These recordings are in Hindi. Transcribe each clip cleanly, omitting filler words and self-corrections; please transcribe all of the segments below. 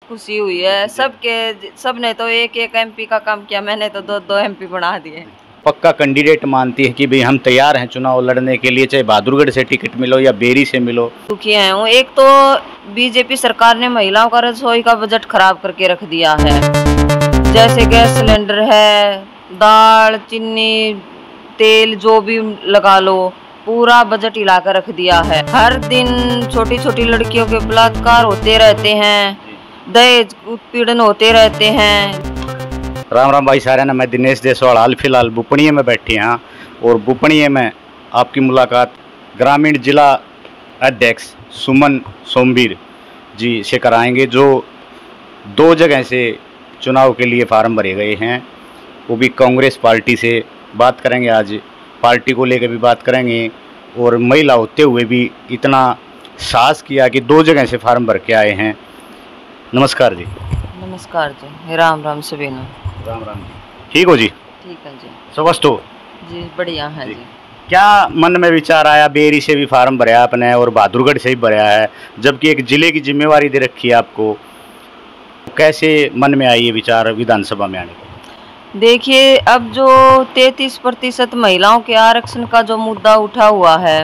खुशी हुई है। सबने तो एक एक एमपी का काम किया, मैंने तो दो दो एमपी बना दिए। पक्का कैंडिडेट मानती है कि भाई हम तैयार हैं चुनाव लड़ने के लिए, चाहे बहादुरगढ़ से टिकट मिलो या बेरी से मिलो? दुखी है हूँ। एक तो बीजेपी सरकार ने महिलाओं का रसोई का बजट खराब करके रख दिया है। जैसे गैस सिलेंडर है, दाल, चीनी, तेल जो भी लगा लो, पूरा बजट हिला कर रख दिया है। हर दिन छोटी छोटी लड़कियों के बलात्कार होते रहते हैं, दहेज उत्पीड़न होते रहते हैं। राम राम भाई सारे ना, मैं दिनेश देसवाल हाल फिलहाल बुपणिया में बैठी हाँ, और बुपणिया में आपकी मुलाकात ग्रामीण जिला अध्यक्ष सुमन सोमवीर जी से कराएंगे, जो 2 जगह से चुनाव के लिए फार्म भरे गए हैं, वो भी कांग्रेस पार्टी से। बात करेंगे आज पार्टी को लेकर भी बात करेंगे, और महिला होते हुए भी इतना साहस किया कि 2 जगह से फार्म भर के आए हैं। नमस्कार जी। नमस्कार जी, राम राम सभी ने। राम राम जी, ठीक हो जी? ठीक है जी। स्वस्थ हो जी बढ़िया है जी। क्या मन में विचार आया? बेरी से भी फार्म भरा आपने और बहादुरगढ़ से भी भरा है, जबकि एक जिले की जिम्मेवारी दे रखी है आपको, कैसे मन में आई ये विचार विधानसभा में आने का? देखिए, अब जो 33% महिलाओं के आरक्षण का जो मुद्दा उठा हुआ है,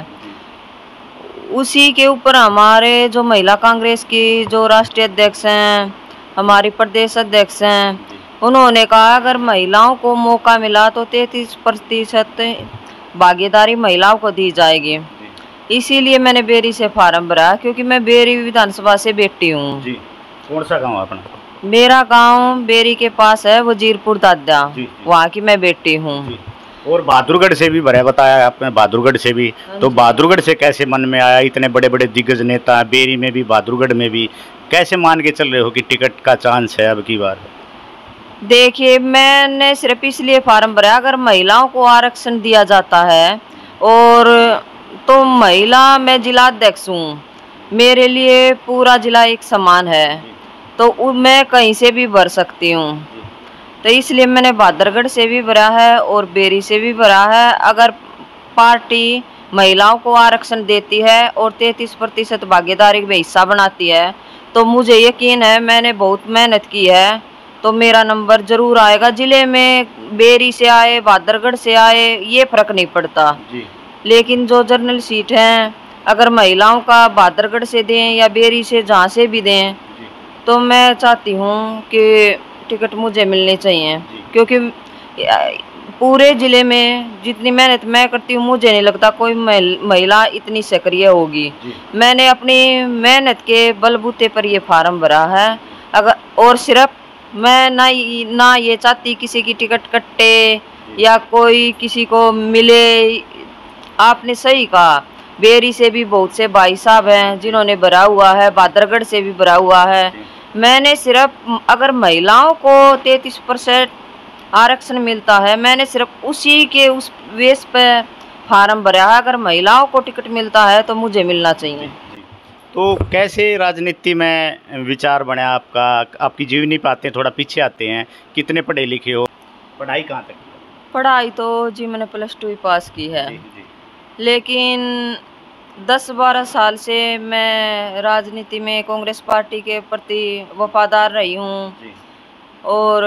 उसी के ऊपर हमारे जो महिला कांग्रेस की जो राष्ट्रीय अध्यक्ष हैं, हमारी प्रदेश अध्यक्ष हैं, उन्होंने कहा अगर महिलाओं को मौका मिला तो 33% भागीदारी महिलाओं को दी जाएगी। इसीलिए मैंने बेरी से फार्म भरा, क्योंकि मैं बेरी विधानसभा से बेटी हूँ। जी, कौन सा गांव अपना? मेरा गांव बेरी के पास है, वजीरपुर दादा, वहाँ की मैं बेटी हूँ। और बहादुरगढ़ से भी भरा, बताया आपने बहादुरगढ़ से भी, तो बहादुरगढ़ से कैसे मन में आया? इतने बड़े बड़े दिग्गज नेता हैं, बेरी में भी बहादुरगढ़ में भी, कैसे मान के चल रहे हो कि टिकट का चांस है अब की बार? देखिए, मैंने सिर्फ इसलिए फार्म भरा, अगर महिलाओं को आरक्षण दिया जाता है, और तो महिला, मैं जिला अध्यक्ष हूँ, मेरे लिए पूरा जिला एक समान है, तो मैं कहीं से भी भर सकती हूँ। तो इसलिए मैंने बहादुरगढ़ से भी भरा है और बेरी से भी भरा है। अगर पार्टी महिलाओं को आरक्षण देती है और 33% भागीदारी में हिस्सा बनाती है, तो मुझे यकीन है, मैंने बहुत मेहनत की है, तो मेरा नंबर जरूर आएगा। जिले में बेरी से आए, बहादुरगढ़ से आए, ये फर्क नहीं पड़ता जी। लेकिन जो जनरल सीट हैं, अगर महिलाओं का बहादुरगढ़ से दें या बेरी से, जहाँ से भी दें, तो मैं चाहती हूँ कि टिकट मुझे मिलने चाहिए, क्योंकि पूरे जिले में जितनी मेहनत मैं करती हूँ, मुझे नहीं लगता कोई महिला इतनी सक्रिय होगी। मैंने अपनी मेहनत के बलबूते पर ये फार्म भरा है। अगर और सिर्फ मैं ना ये चाहती किसी की टिकट कटे या कोई किसी को मिले। आपने सही कहा, बेरी से भी बहुत से भाई साहब हैं जिन्होंने भरा हुआ है, बहादुरगढ़ से भी भरा हुआ है। मैंने सिर्फ, अगर महिलाओं को 33% आरक्षण मिलता है, मैंने सिर्फ उसी के उस बेस पे फार्म भरा है। अगर महिलाओं को टिकट मिलता है तो मुझे मिलना चाहिए। तो कैसे राजनीति में विचार बने आपका? आपकी जीवनी पाते हैं, थोड़ा पीछे आते हैं, कितने पढ़े लिखे हो? पढ़ाई कहाँ तक? पढ़ाई तो जी मैंने +2 ही पास की है, लेकिन 10-12 साल से मैं राजनीति में कांग्रेस पार्टी के प्रति वफादार रही हूँ, और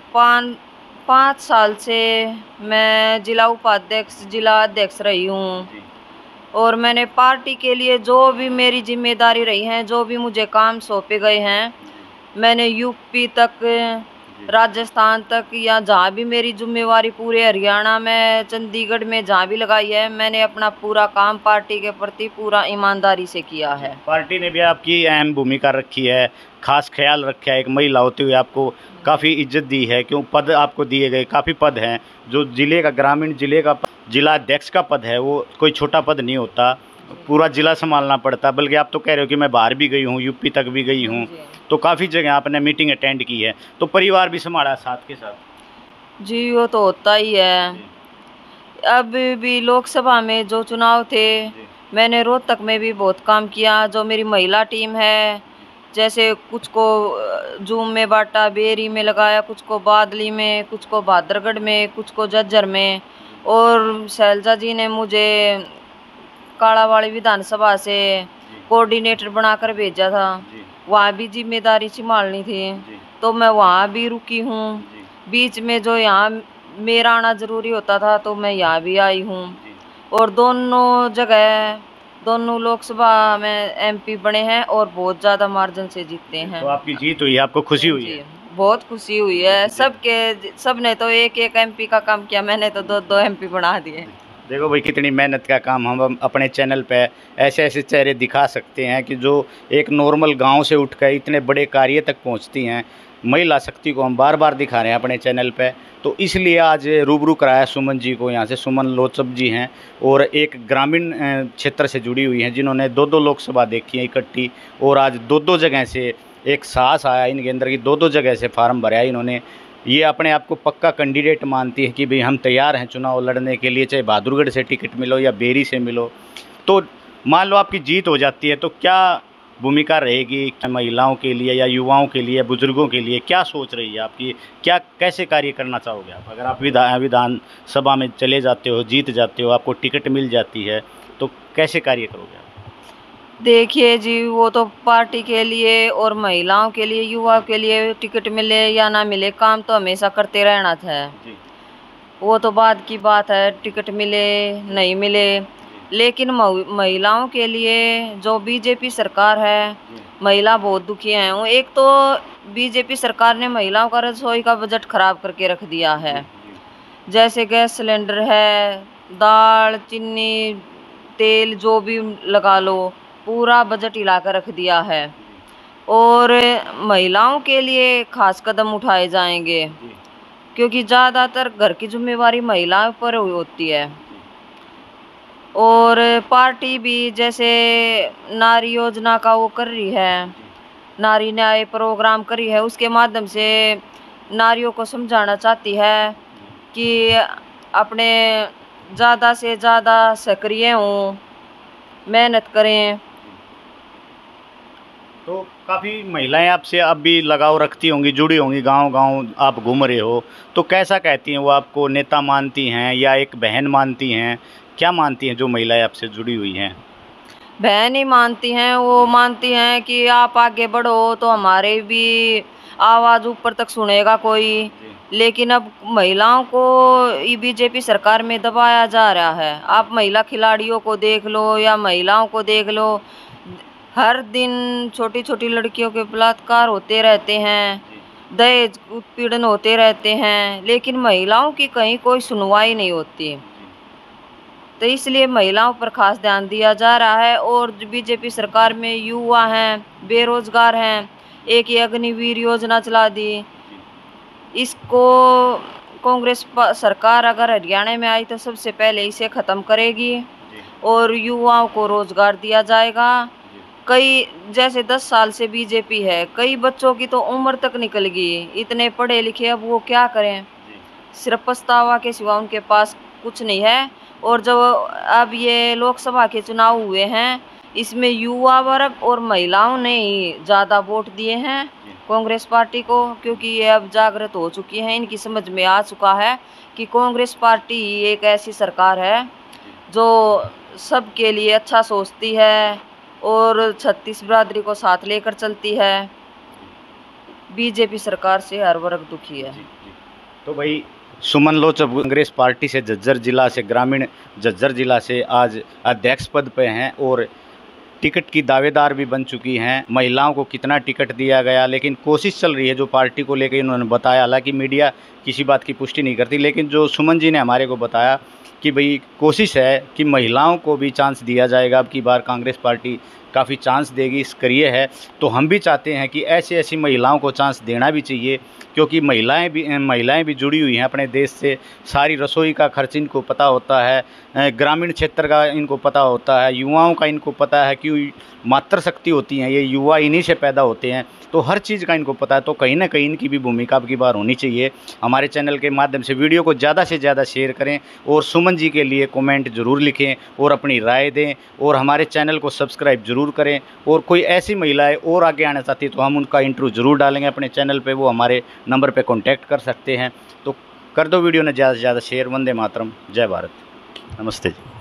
5 साल से मैं जिला उपाध्यक्ष, जिला अध्यक्ष रही हूँ। और मैंने पार्टी के लिए जो भी मेरी जिम्मेदारी रही है, जो भी मुझे काम सौंपे गए हैं, मैंने यूपी तक, राजस्थान तक, या जहाँ भी मेरी जिम्मेवारी, पूरे हरियाणा में, चंडीगढ़ में जहाँ भी लगाई है, मैंने अपना पूरा काम पार्टी के प्रति पूरा ईमानदारी से किया है। पार्टी ने भी आपकी अहम भूमिका रखी है, खास ख्याल रखा है, एक महिला होते हुए आपको काफ़ी इज्जत दी है, क्यों पद आपको दिए गए, काफ़ी पद हैं। जो जिले का, ग्रामीण जिले का जिला अध्यक्ष का पद है, वो कोई छोटा पद नहीं होता, पूरा जिला संभालना पड़ता। बल्कि आप तो कह रहे हो कि मैं बाहर भी गई हूँ, यूपी तक भी गई हूँ, तो काफ़ी जगह आपने मीटिंग अटेंड की है, तो परिवार भी संभाला साथ के साथ? जी, वो तो होता ही है। अब भी लोकसभा में जो चुनाव थे, मैंने रोहतक में भी बहुत काम किया। जो मेरी महिला टीम है, जैसे कुछ को जूम में बांटा, बेरी में लगाया, कुछ को बादली में, कुछ को बहादुरगढ़ में, कुछ को झज्जर में, और शैलजा जी ने मुझे कालावाड़ी विधानसभा से कोऑर्डिनेटर बनाकर भेजा था। वहाँ भी जिम्मेदारी संभालनी थी, तो मैं वहाँ भी रुकी हूँ। बीच में जो यहाँ मेरा आना जरूरी होता था तो मैं यहाँ भी आई हूँ। और दोनों जगह दोनों लोकसभा में MP बने हैं और बहुत ज़्यादा मार्जिन से जीतते हैं। तो आपकी जीत हुई है, आपको खुशी हुई है? बहुत खुशी हुई है। सबने तो एक एक MP का काम किया, मैंने तो 2-2 MP बना दिए। देखो भाई कितनी मेहनत का काम हम अपने चैनल पे ऐसे ऐसे चेहरे दिखा सकते हैं कि जो एक नॉर्मल गांव से उठकर इतने बड़े कार्य तक पहुंचती हैं। महिला शक्ति को हम बार बार दिखा रहे हैं अपने चैनल पे, तो इसलिए आज रूबरू कराया सुमन जी को। यहाँ से सुमन लोचब जी हैं और एक ग्रामीण क्षेत्र से जुड़ी हुई हैं जिन्होंने 2-2 लोकसभा देखी है इकट्ठी, और आज 2-2 जगह से एक साहस आया इनके अंदर की 2-2 जगह से फार्म भराया इन्होंने। ये अपने आप को पक्का कैंडिडेट मानती है कि भाई हम तैयार हैं चुनाव लड़ने के लिए, चाहे बहादुरगढ़ से टिकट मिलो या बेरी से मिलो। तो मान लो आपकी जीत हो जाती है तो क्या भूमिका रहेगी महिलाओं के लिए या युवाओं के लिए, बुजुर्गों के लिए? क्या सोच रही है आपकी, क्या कैसे कार्य करना चाहोगे आप? अगर आप विधानसभा में चले जाते हो, जीत जाते हो, आपको टिकट मिल जाती है, तो कैसे कार्य करोगे आप? देखिए जी, वो तो पार्टी के लिए और महिलाओं के लिए, युवाओं के लिए टिकट मिले या ना मिले, काम तो हमेशा करते रहना था। वो तो बाद की बात है, टिकट मिले नहीं मिले। लेकिन महिलाओं के लिए जो बीजेपी सरकार है, महिला बहुत दुखी हैं। एक तो बीजेपी सरकार ने महिलाओं का रसोई का बजट खराब करके रख दिया है। जैसे गैस सिलेंडर है, दाल, चीनी, तेल, जो भी लगा लो, पूरा बजट हिलाकर रख दिया है। और महिलाओं के लिए खास कदम उठाए जाएंगे क्योंकि ज़्यादातर घर की जिम्मेवारी महिलाओं पर होती है। और पार्टी भी जैसे नारी योजना का वो कर रही है, नारी न्याय प्रोग्राम कर रही है, उसके माध्यम से नारियों को समझाना चाहती है कि अपने ज़्यादा से ज़्यादा सक्रिय हों, मेहनत करें। तो काफ़ी महिलाएं आपसे अब भी लगाव रखती होंगी, जुड़ी होंगी, गांव-गांव आप घूम रहे हो, तो कैसा कहती हैं वो? आपको नेता मानती हैं या एक बहन मानती हैं? क्या मानती हैं जो महिलाएं आपसे जुड़ी हुई हैं? बहन ही मानती हैं। वो मानती हैं कि आप आगे बढ़ो तो हमारे भी आवाज़ ऊपर तक सुनेगा कोई। लेकिन अब महिलाओं को बीजेपी सरकार में दबाया जा रहा है। आप महिला खिलाड़ियों को देख लो या महिलाओं को देख लो, हर दिन छोटी छोटी लड़कियों के बलात्कार होते रहते हैं, दहेज उत्पीड़न होते रहते हैं, लेकिन महिलाओं की कहीं कोई सुनवाई नहीं होती। तो इसलिए महिलाओं पर खास ध्यान दिया जा रहा है। और बीजेपी सरकार में युवा हैं, बेरोजगार हैं, एक ये अग्निवीर योजना चला दी। इसको कांग्रेस सरकार अगर हरियाणा में आई तो सबसे पहले इसे ख़त्म करेगी और युवाओं को रोजगार दिया जाएगा। कई जैसे 10 साल से बीजेपी है, कई बच्चों की तो उम्र तक निकल गई, इतने पढ़े लिखे, अब वो क्या करें? सिर्फ पछतावा के सिवा उनके पास कुछ नहीं है। और जब अब ये लोकसभा के चुनाव हुए हैं, इसमें युवा वर्ग और महिलाओं ने ही ज़्यादा वोट दिए हैं कांग्रेस पार्टी को, क्योंकि ये अब जागृत हो चुकी हैं। इनकी समझ में आ चुका है कि कांग्रेस पार्टी ही एक ऐसी सरकार है जो सबके लिए अच्छा सोचती है और 36 बिरादरी को साथ लेकर चलती है। बीजेपी सरकार से हर वर्ग दुखी है। तो भाई सुमन लोचब कांग्रेस पार्टी से झज्जर जिला से, ग्रामीण झज्जर जिला से आज अध्यक्ष पद पे हैं और टिकट की दावेदार भी बन चुकी हैं। महिलाओं को कितना टिकट दिया गया, लेकिन कोशिश चल रही है जो पार्टी को लेकर इन्होंने बताया। हालांकि मीडिया किसी बात की पुष्टि नहीं करती, लेकिन जो सुमन जी ने हमारे को बताया कि भाई कोशिश है कि महिलाओं को भी चांस दिया जाएगा। अब की बार कांग्रेस पार्टी काफ़ी चांस देगी, इस करिए है। तो हम भी चाहते हैं कि ऐसी ऐसी महिलाओं को चांस देना भी चाहिए, क्योंकि महिलाएं भी जुड़ी हुई हैं अपने देश से। सारी रसोई का खर्च इनको पता होता है, ग्रामीण क्षेत्र का इनको पता होता है, युवाओं का इनको पता है कि मातृ शक्ति होती हैं ये युवा, इन्हीं से पैदा होते हैं, तो हर चीज़ का इनको पता है। तो कहीं ना कहीं इनकी भी भूमिका अब की बार होनी चाहिए। हमारे चैनल के माध्यम से वीडियो को ज़्यादा से ज़्यादा शेयर करें और सुमन जी के लिए कमेंट ज़रूर लिखें और अपनी राय दें, और हमारे चैनल को सब्सक्राइब ज़रूर करें। और कोई ऐसी महिलाएं और आगे आना चाहती है तो हम उनका इंटरव्यू ज़रूर डालेंगे अपने चैनल पर, वो हमारे नंबर पर कॉन्टैक्ट कर सकते हैं। तो कर दो वीडियो ने ज़्यादा से ज़्यादा शेयर। वंदे मातरम, जय भारत, नमस्ते जी।